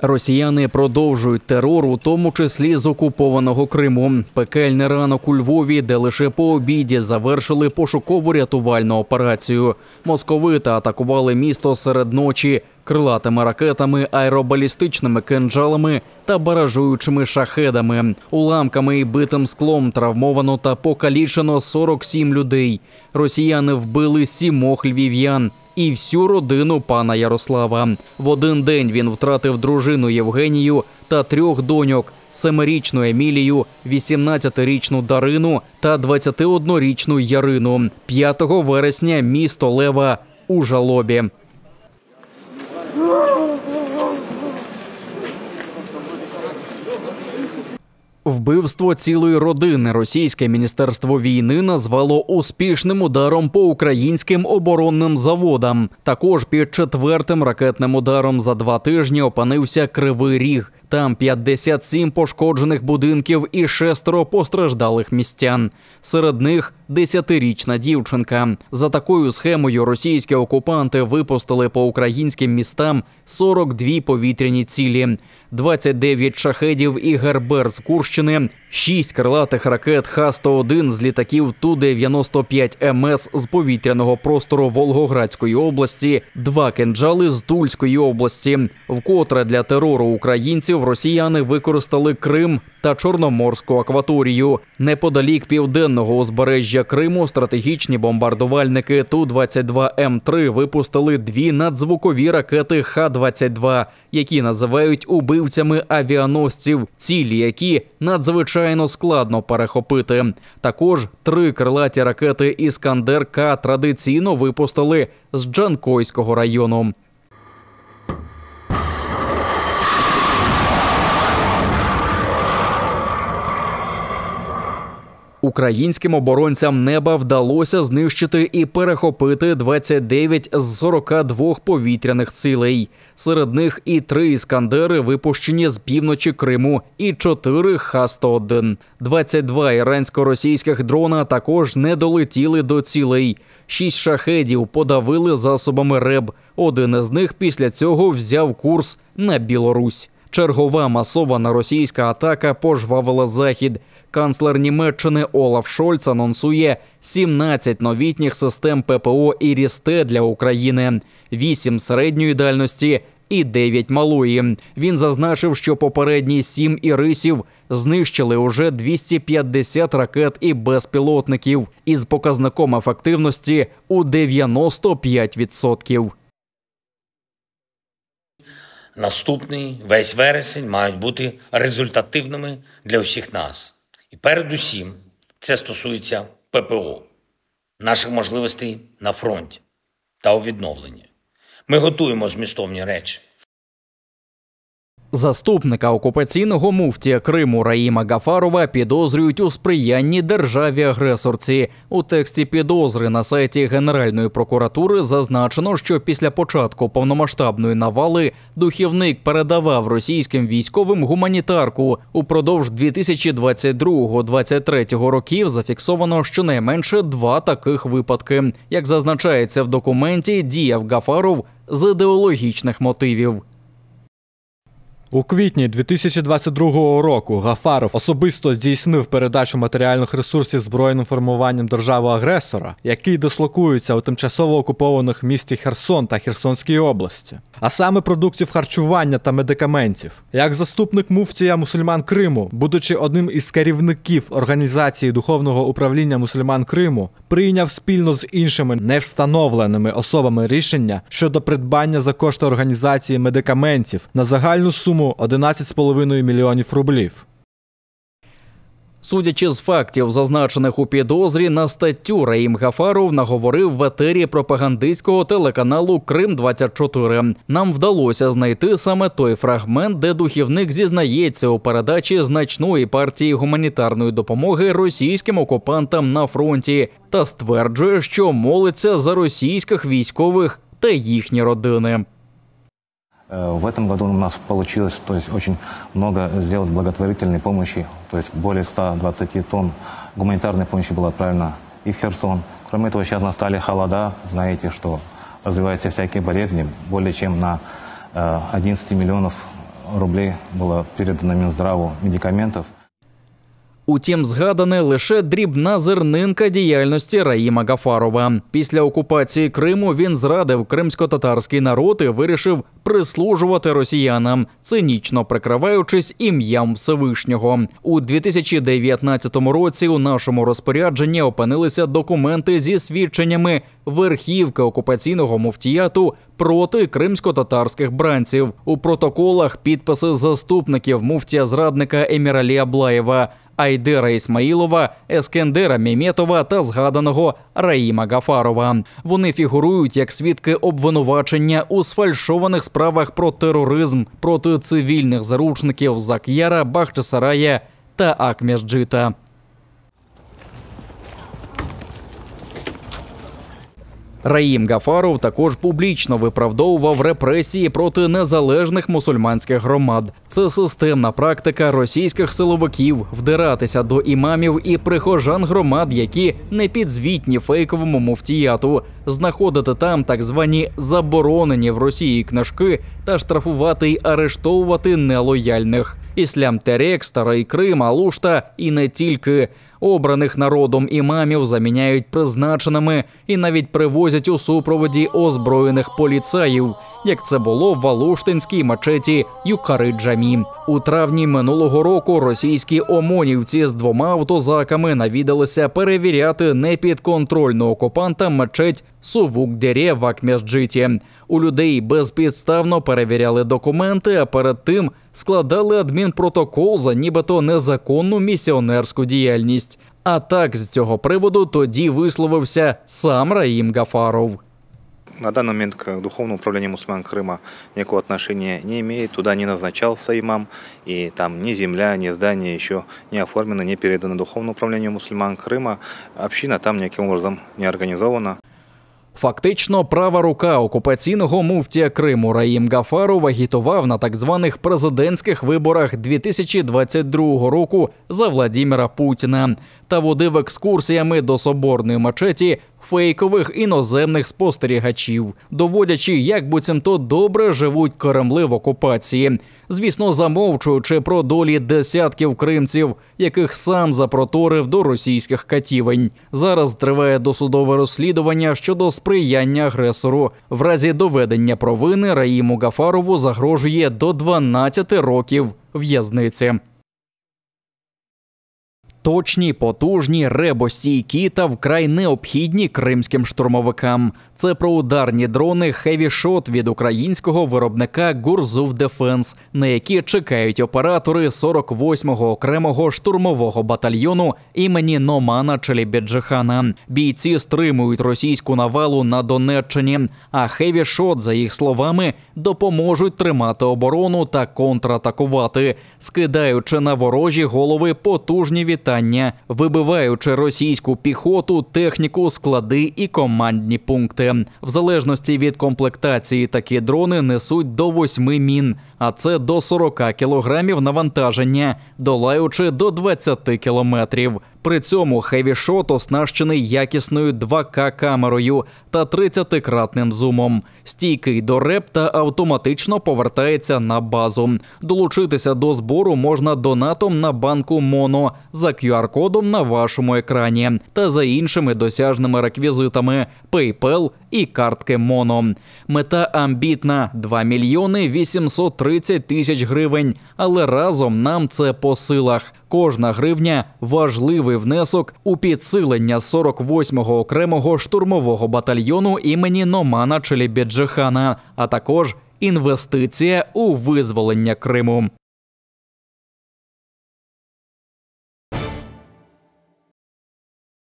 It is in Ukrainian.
Росіяни продовжують терор, у тому числі з окупованого Криму. Пекельний ранок у Львові, де лише по обіді завершили пошуково-рятувальну операцію. Московити атакували місто серед ночі крилатими ракетами, аеробалістичними кинджалами та баражуючими шахедами. Уламками і битим склом травмовано та покалічено 47 людей. Росіяни вбили 7 львів'ян і всю родину пана Ярослава. В один день він втратив дружину Євгенію та 3 доньок – 7-річну Емілію, 18-річну Дарину та 21-річну Ярину. 5 вересня місто Лева у жалобі. Вбивство цілої родини російське міністерство війни назвало успішним ударом по українським оборонним заводам. Також під 4-м ракетним ударом за 2 тижні опинився Кривий Ріг. Там 57 пошкоджених будинків і 6 постраждалих містян. Серед них 10-річна дівчинка. За такою схемою російські окупанти випустили по українським містам 42 повітряні цілі. 29 шахедів і Гербер з Курщини, 6 крилатих ракет Х-101 з літаків Ту-95МС з повітряного простору Волгоградської області, 2 кинджали з Тульської області. Вкотре для терору українців росіяни використали Крим та Чорноморську акваторію. Неподалік південного узбережжя Криму стратегічні бомбардувальники Ту-22М3 випустили 2 надзвукові ракети Х-22, які називають убивцями авіаносців, цілі які надзвичайно складно перехопити. Також 3 крилаті ракети «Іскандер-К» традиційно випустили з Джанкойського району. Українським оборонцям неба вдалося знищити і перехопити 29 з 42 повітряних цілей. Серед них і 3 «Іскандери», випущені з півночі Криму, і 4 Х-101. 22 ірансько-російських дрона також не долетіли до цілей. 6 шахедів подавили засобами РЕБ. Один із них після цього взяв курс на Білорусь. Чергова масована російська атака пожвавила Захід. Канцлер Німеччини Олаф Шольц анонсує 17 новітніх систем ППО «Іріс-Т» для України, 8 середньої дальності і 9 малої. Він зазначив, що попередні 7 «Ірисів» знищили уже 250 ракет і безпілотників із показником ефективності у 95%. Наступний весь вересень мають бути результативними для усіх нас. І передусім це стосується ППО, наших можливостей на фронті та у відновленні. Ми готуємо змістовні речі. Заступника окупаційного муфтія Криму Раїма Гафарова підозрюють у сприянні державі-агресорці. У тексті підозри на сайті Генеральної прокуратури зазначено, що після початку повномасштабної навали духівник передавав російським військовим гуманітарку. Упродовж 2022-2023 років зафіксовано щонайменше 2 таких випадки. Як зазначається в документі, діяв Гафаров з ідеологічних мотивів. У квітні 2022 року Гафаров особисто здійснив передачу матеріальних ресурсів збройним формуванням держави-агресора, які дислокуються у тимчасово окупованих місті Херсон та Херсонській області, а саме продуктів харчування та медикаментів. Як заступник муфтія мусульман Криму, будучи одним із керівників Організації Духовного управління мусульман Криму, прийняв спільно з іншими невстановленими особами рішення щодо придбання за кошти організації медикаментів на загальну суму 11,5 мільйонів рублів. Судячи з фактів, зазначених у підозрі, на статтю Раїм Гафаров наговорив в етері пропагандистського телеканалу «Крим-24». Нам вдалося знайти саме той фрагмент, де духівник зізнається у передачі значної партії гуманітарної допомоги російським окупантам на фронті та стверджує, що молиться за російських військових та їхні родини. В этом году у нас получилось очень много сделать благотворительной помощи, более 120 тонн гуманитарной помощи было отправлено и в Херсон. Кроме этого, сейчас настали холода, знаете, что развиваются всякие болезни, более чем на 11 миллионов рублей было передано Минздраву медикаментов. Утім, згадане лише дрібна зернинка діяльності Раїма Гафарова. Після окупації Криму він зрадив кримсько-татарський народ і вирішив прислужувати росіянам, цинічно прикриваючись ім'ям Всевишнього. У 2019 році у нашому розпорядженні опинилися документи зі свідченнями верхівки окупаційного муфтіяту проти кримсько-татарських бранців. У протоколах підписи заступників муфтія-зрадника Еміралі Аблаєва, Айдера Ісмаїлова, Ескендера Мєметова та згаданого Раїма Гафарова. Вони фігурують як свідки обвинувачення у сфальшованих справах про тероризм проти цивільних заручників Зак'яра, Бахчисарая та Акмєсджита. Раїм Гафаров також публічно виправдовував репресії проти незалежних мусульманських громад. Це системна практика російських силовиків вдиратися до імамів і прихожан громад, які не підзвітні фейковому муфтіяту, знаходити там так звані заборонені в Росії книжки та штрафувати й арештовувати нелояльних. Іслям Терек, Старий Крим, Алушта і не тільки. Обраних народом імамів заміняють призначеними і навіть привозять у супроводі озброєних поліцаїв, як це було в Алуштинській мечеті Юкари-Джамі. У травні минулого року російські омонівці з 2 автозаками навідалися перевіряти непідконтрольну окупантам мечеть Сувук-Дере в Акмєсджиті. У людей безпідставно перевіряли документи, а перед тим складали адмінпротокол за нібито незаконну місіонерську діяльність. А так з цього приводу тоді висловився сам Раїм Гафаров. На данный момент к Духовному управлению мусульман Крыма никакого отношения не имеет. Туда не назначался имам, и там ни земля, ни здание еще не оформлено, не передано Духовному управлению мусульман Крыма. Община там никаким образом не организована. Фактично, права рука окупаційного муфтія Криму Раїм Гафаров агітував на так званих президентських виборах 2022 року за Владимира Путіна та водив екскурсіями до соборної мечеті фейкових іноземних спостерігачів, доводячи, як буцімто добре живуть кремли в окупації. Звісно, замовчуючи про долі десятків кримців, яких сам запроторив до російських катівень. Зараз триває досудове розслідування щодо сприяння агресору. В разі доведення провини Раїму Гафарову загрожує до 12 років в'язниці. Точні, потужні, ребостійкі та вкрай необхідні кримським штурмовикам. Це про ударні дрони Heavy Shot від українського виробника Гурзуф Дефенс, на які чекають оператори 48-го окремого штурмового батальйону імені Номана Челебіджихана. Бійці стримують російську навалу на Донеччині, а Heavy Shot, за їх словами, допоможуть тримати оборону та контратакувати, скидаючи на ворожі голови потужні вітання, вибиваючи російську піхоту, техніку, склади і командні пункти. В залежності від комплектації такі дрони несуть до 8 мін, а це до 40 кілограмів навантаження, долаючи до 20 кілометрів. При цьому Heavy Shot оснащений якісною 2К-камерою та 30-кратним зумом. Стійкий до РЕП та автоматично повертається на базу. Долучитися до збору можна донатом на банку Моно за QR-кодом на вашому екрані та за іншими досяжними реквізитами – PayPal і картки Моно. Мета амбітна – 2 мільйони 830 тисяч гривень, але разом нам це по силах. Кожна гривня – важливий внесок у підсилення 48-го окремого штурмового батальйону імені Номана Челебіджихана, а також інвестиція у визволення Криму.